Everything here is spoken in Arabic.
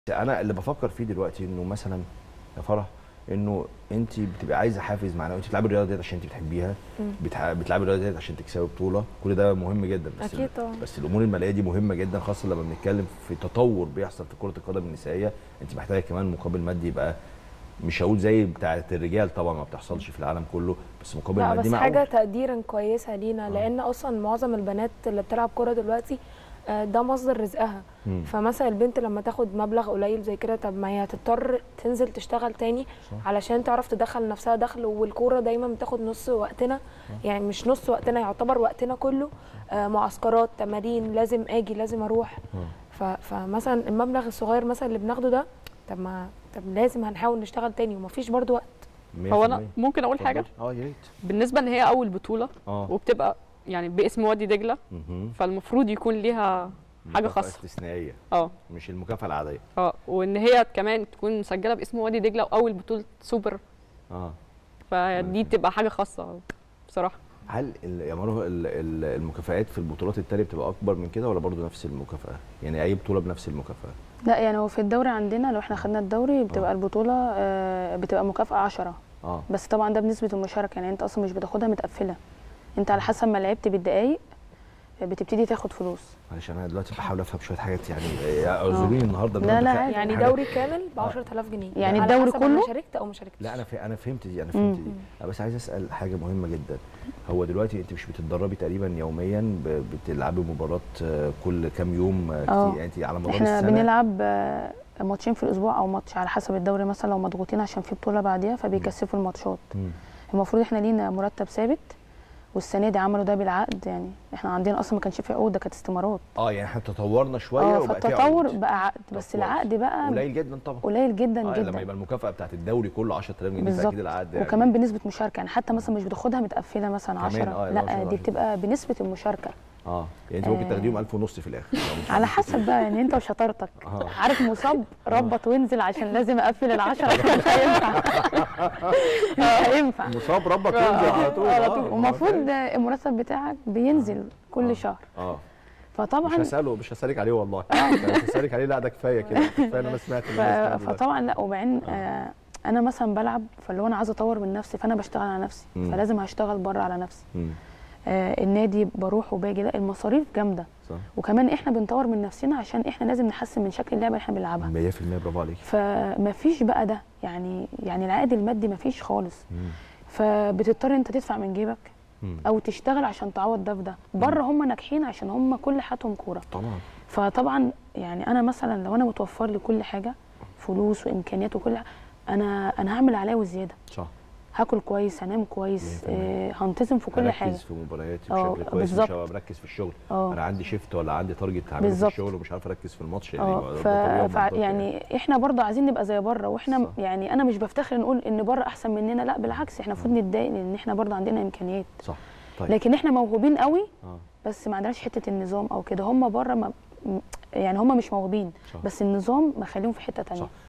انا اللي بفكر فيه دلوقتي انه مثلا يا فرح، انه انت بتبقى عايزه حافز معنوي. انت بتلعبي الرياضه ديت عشان انت بتحبيها، بتلعبي الرياضه ديت عشان تكسبي بطوله، كل ده مهم جدا. بس اكيد طبعا. بس الامور الماليه دي مهمه جدا، خاصه لما بنتكلم في تطور بيحصل في كره القدم النسائيه. انت محتاجه كمان مقابل مادي يبقى، مش هقول زي بتاعه الرجال طبعا، ما بتحصلش في العالم كله، بس مقابل لا مادي بس معقول. حاجه تقديرا كويسه لينا، لان اصلا معظم البنات اللي بتلعب كوره دلوقتي ده مصدر رزقها. فمثلا البنت لما تاخد مبلغ قليل زي كده، طب ما هي هتضطر تنزل تشتغل تاني صح. علشان تعرف تدخل نفسها دخل. والكوره دايما بتاخد نص وقتنا، يعني مش نص وقتنا، يعتبر وقتنا كله. معسكرات، تمارين، لازم اجي، لازم اروح. فمثلا المبلغ الصغير مثلا اللي بناخده ده، طب لازم هنحاول نشتغل تاني، ومفيش برضو وقت. هو انا ممكن اقول حاجه؟ يا ريت. بالنسبه ان هي اول بطوله وبتبقى يعني باسم وادي دجله، فالمفروض يكون ليها حاجه خاصه استثنائيه، مش المكافاه العاديه. وان هي كمان تكون مسجله باسم وادي دجله واول بطوله سوبر. فدي بتبقى حاجه خاصه بصراحه. هل يا مروه المكافآت في البطولات التانية بتبقى اكبر من كده، ولا برضو نفس المكافاه؟ يعني اي بطوله بنفس المكافاه؟ لا يعني هو في الدوري عندنا، لو احنا خدنا الدوري بتبقى البطوله بتبقى مكافاه 10. بس طبعا ده بنسبه المشاركه، يعني انت اصلا مش بتاخدها متقفله، انت على حسب ما لعبت بالدقايق بتبتدي تاخد فلوس. معلش انا دلوقتي بحاول افهم شويه حاجات، يعني اعذروني النهارده. لا يعني دوري كامل ب 10000 جنيه، يعني الدوري كله. انا شاركت او ما شاركتش؟ لا انا فهمت دي، انا فهمت دي. بس عايز اسال حاجه مهمه جدا. هو دلوقتي انت مش بتتدربي تقريبا يوميا، بتلعبي مباراه كل كام يوم كتير؟ يعني انت على مدار السنه احنا بنلعب ماتشين في الاسبوع او ماتش على حسب الدوري، مثلا لو مضغوطين عشان في بطوله بعديها فبيكثفوا الماتشات. المفروض احنا لينا مرتب ثابت، والسنه دي عملوا ده بالعقد. يعني احنا عندنا اصلا ما كانش في عقود، ده كانت استمارات. يعني احنا تطورنا شويه وبقى في عقود. فالتطور بقى عقد، بس العقد بقى قليل جدا طبعا، قليل جدا جدا. لما يبقى المكافاه بتاعت الدوري كله 10000 جنيه فاكيد العقد يعني. وكمان بنسبه مشاركه، يعني حتى مثلا مش بتاخدها متقفله مثلا 10، لا دي بتبقى بنسبه المشاركه. يعني انت ممكن تاخديهم 1500 في الاخر على حسب بقى، يعني انت وشطارتك. عارف مصاب ربط وانزل عشان لازم اقفل ال10 مش هينفع. مش هينفع مصاب ربط وانزل على طول. والمفروض المرتب بتاعك بينزل كل شهر. فطبعا مش هسالك عليه والله. مش هسالك عليه، لا ده كفايه كده، كفايه انا سمعت. فطبعا لا، وبعدين انا مثلا بلعب، فاللي هو انا عايزه اطور من نفسي، فانا بشتغل على نفسي، فلازم هشتغل بره على نفسي. النادي بروح وباجي، لا المصاريف جامده صح. وكمان احنا بنطور من نفسنا عشان احنا لازم نحسن من شكل اللعبه اللي احنا بنلعبها 100%. برافو عليك. فمفيش بقى ده، يعني العائد المادي مفيش خالص. فبتضطر انت تدفع من جيبك او تشتغل عشان تعوض ده في ده. بره هم ناجحين عشان هم كل حياتهم كوره طبعا. فطبعا يعني انا مثلا لو انا متوفر لي كل حاجه، فلوس وامكانيات وكل حاجه، انا هعمل عليا وزياده. صح. هاكل كويس، هنام كويس، هنتظم في كل حاجه، هركز في مبارياتي بشكل كويس، مش هبقى مركز في الشغل. انا عندي شيفت ولا عندي تارجت هعمله في الشغل ومش عارف اركز في الماتش. يعني احنا برضه عايزين نبقى زي بره، واحنا صح. يعني انا مش بفتخر نقول ان بره احسن مننا، لا بالعكس احنا المفروض نتضايق لان احنا برضه عندنا امكانيات. صح. طيب. لكن احنا موهوبين قوي بس ما عندناش حته النظام او كده. هم بره يعني هم مش موهوبين بس النظام مخليهم في حته ثانيه.